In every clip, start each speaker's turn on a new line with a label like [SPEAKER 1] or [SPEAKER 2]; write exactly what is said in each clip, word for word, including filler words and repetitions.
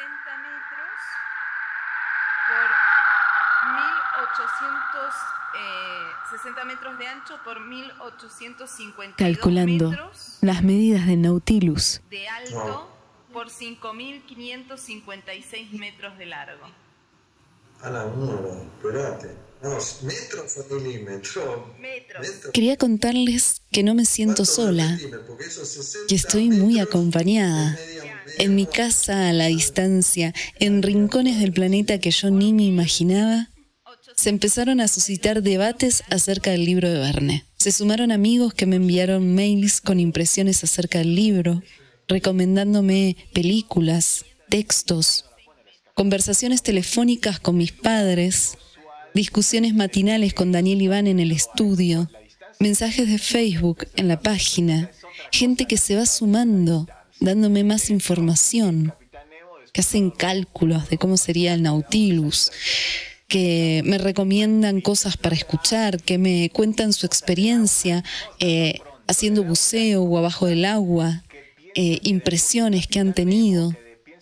[SPEAKER 1] sesenta metros por mil ochocientos sesenta metros de ancho por mil ochocientos cincuenta y dos
[SPEAKER 2] Calculando
[SPEAKER 1] metros
[SPEAKER 2] las medidas del Nautilus.
[SPEAKER 1] de alto por cinco mil quinientos cincuenta y seis metros de largo.
[SPEAKER 3] A la mano, espérate. No, ¿metros o milímetros?
[SPEAKER 1] Metros.
[SPEAKER 2] Quería contarles que no me siento sola, que estoy muy acompañada. En mi casa, a la distancia, en rincones del planeta que yo ni me imaginaba, se empezaron a suscitar debates acerca del libro de Verne. Se sumaron amigos que me enviaron mails con impresiones acerca del libro, recomendándome películas, textos, conversaciones telefónicas con mis padres, discusiones matinales con Daniel Iván en el estudio, mensajes de Facebook en la página, gente que se va sumando, dándome más información, que hacen cálculos de cómo sería el Nautilus, que me recomiendan cosas para escuchar, que me cuentan su experiencia eh, haciendo buceo o abajo del agua, eh, impresiones que han tenido.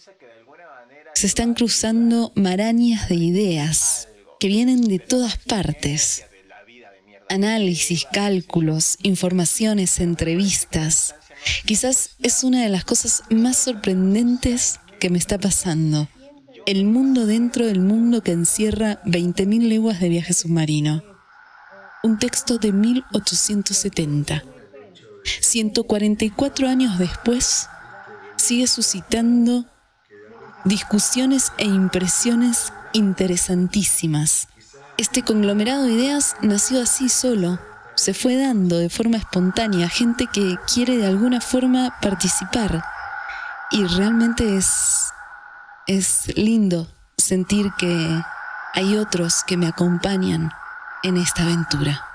[SPEAKER 2] Se están cruzando marañas de ideas que vienen de todas partes. Análisis, cálculos, informaciones, entrevistas. Quizás es una de las cosas más sorprendentes que me está pasando. El mundo dentro del mundo que encierra veinte mil leguas de viaje submarino. Un texto de mil ochocientos setenta. ciento cuarenta y cuatro años después, sigue suscitando discusiones e impresiones interesantísimas. Este conglomerado de ideas nació así solo. Se fue dando de forma espontánea, gente que quiere de alguna forma participar. Y realmente es, es lindo sentir que hay otros que me acompañan en esta aventura.